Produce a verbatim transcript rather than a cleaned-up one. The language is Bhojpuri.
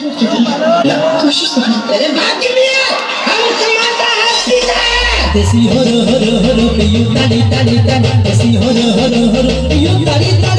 لا कोशिश नहीं। अरे भाग गया, हम समाता है पीछे। देसी हो रो हो रो हो रो पियो ताली ताली ताली देसी हो रो हो रो हो रो पियो ताली ताली